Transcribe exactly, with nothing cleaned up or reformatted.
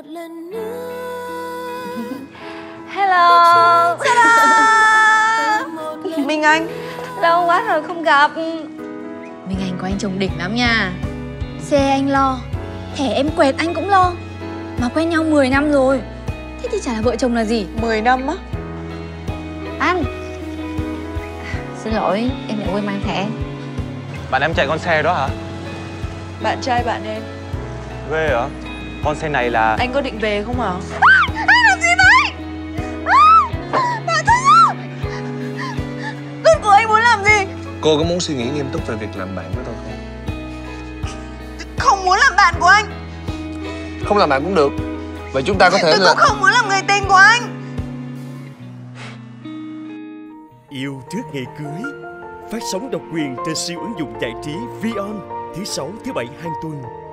lần nữa. Hello. Minh Anh. Lâu quá rồi không gặp. Minh Anh của anh chồng đỉnh lắm nha. Xe anh lo, thẻ em quẹt anh cũng lo. Mà quen nhau mười năm rồi. Thế thì chả là vợ chồng là gì. Mười năm á? Anh, xin lỗi, em lại quên mang thẻ. Bạn em chạy con xe đó hả? Bạn trai bạn em. Ghê hả? Con xe này là... Anh có định về không hả? Anh làm gì vậy? Bạn thân ơi! Con của anh muốn làm gì? Cô có muốn suy nghĩ nghiêm túc về việc làm bạn với tôi không? Không muốn làm bạn của anh. Không làm bạn cũng được. Vậy chúng ta có thể tôi là... cũng không muốn làm người tình của anh. Yêu trước ngày cưới phát sóng độc quyền trên siêu ứng dụng giải trí Vion thứ sáu thứ bảy hàng tuần.